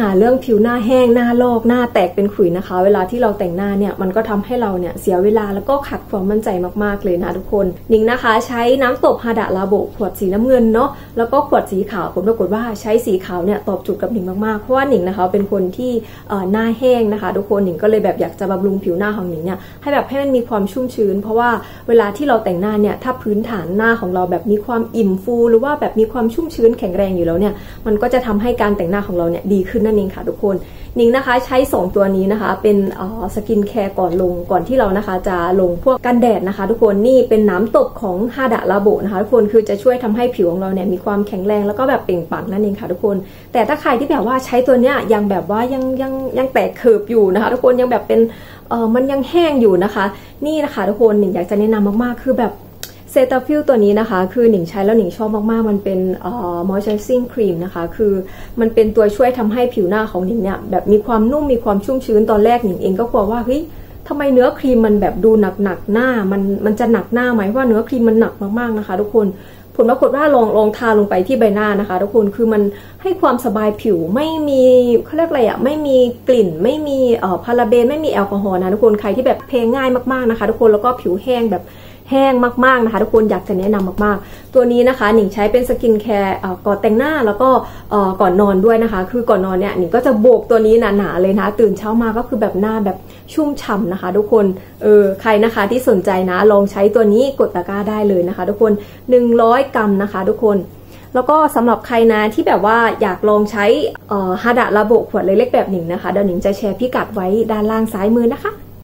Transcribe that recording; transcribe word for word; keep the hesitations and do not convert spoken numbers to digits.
าเรื่องผิวหน้าแห้งหน้าลอกหน้าแตกเป็นขุยนะคะเวลาที่เราแต่งหน้าเนี่ยมันก็ทำให้เราเนี่ยเสียเวลาแล้วก็ขัดความมั่นใจมากๆเลยนะทุกคนหนิงนะคะใช้น้ำตบฮาดะลาโบขวดสีน้ำเงินเนาะแล้วก็ขวดสีขาวผลปรากฏว่าใช้สีขาวเนี่ยตอบโจทย์กับหนิงมากๆเพราะว่าหนิงนะคะเป็นคนที่หน้าแห้งนะคะทุกคนหนิงก็เลยแบบอยากจะบำรุงผิวหน้าของหนิงเนี่ยให้แบบให้มันมีความชุ่มชื้นเพราะว่าเวลาที่เราแต่งหน้าเนี่ยถ้าพื้นฐานหน้าของเราแบบมีความอิ่มฟูหรือว่าแบบมีความชุ่มชื้นแข็งแรงอยู่แล้วเนี่ยมันก็จะทำให้การแต่งหน้าของเราเนี่ยดีขึ้นนั่นเองค่ะทุกคนหนิงนะคะใช้สองตัวนี้นะคะเป็นสกินแคร์ก่อนลงก่อนที่เรานะคะจะลงพวกกันแดดนะคะทุกคนนี่เป็นน้ำตบของฮาดะลาโบนะคะทุกคนคือจะช่วยทำให้ผิวของเราเนี่ยมีความแข็งแรงแล้วก็แบบเปล่งปลั่งนั่นเองค่ะทุกคนแต่ถ้าใครที่แบบว่าใช้ตัวเนี้ยยังแบบว่ายังยังยังแตกเขิบอยู่นะคะทุกคนยังแบบเป็นเออมันยังแห้งอยู่นะคะนี่นะคะทุกคนหนิงอยากจะแนะนำมากๆคือแบบเซตาฟิลตัวนี้นะคะคือหนิงใช้แล้วหนิงชอบมากๆมันเป็นเอ่อ moisturizing cream นะคะคือมันเป็นตัวช่วยทำให้ผิวหน้าของหนิงเนี่ยแบบมีความนุ่มมีความชุ่มชื้นตอนแรกหนิงเองก็กลัวว่าเฮ้ยทำไมเนื้อครีมมันแบบดูหนักๆหน้ามันมันจะหนักหน้าไหมว่าเนื้อครีมมันหนักมากๆนะคะทุกคนผลปรากฏว่าลองลองทาลงไปที่ใบหน้านะคะทุกคนคือมันให้ความสบายผิวไม่มีเขาเรียกอะไรอะไม่มีกลิ่นไม่มีเอ่อพาราเบนไม่มีแอลกอฮอล์นะทุกคนใครที่แบบเพลง่ายมากๆนะคะทุกคนแล้วก็ผิวแห้งแบบแห้งมากๆนะคะทุกคนอยากจะแนะนำมากๆตัวนี้นะคะหนิงใช้เป็นสกินแคร์ก่อนแต่งหน้าแล้วก็ก่อนนอนด้วยนะคะคือก่อนนอนเนี่ยหนิงก็จะโบกตัวนี้หนาๆเลยนะตื่นเช้ามาก็คือแบบหน้าแบบชุ่มฉ่ำนะคะทุกคนเออใครนะคะที่สนใจนะลองใช้ตัวนี้กดตะกร้าได้เลยนะคะทุกคนหนึ่งร้อยกรัมนะคะทุกคนแล้วก็สำหรับใครนะที่แบบว่าอยากลองใช้ฮาดะลาโบขวดเล็กๆแบบหนิงนะคะเดี๋ยวหนิงจะแชร์พิกัดไว้ด้านล่างซ้ายมือนะคะ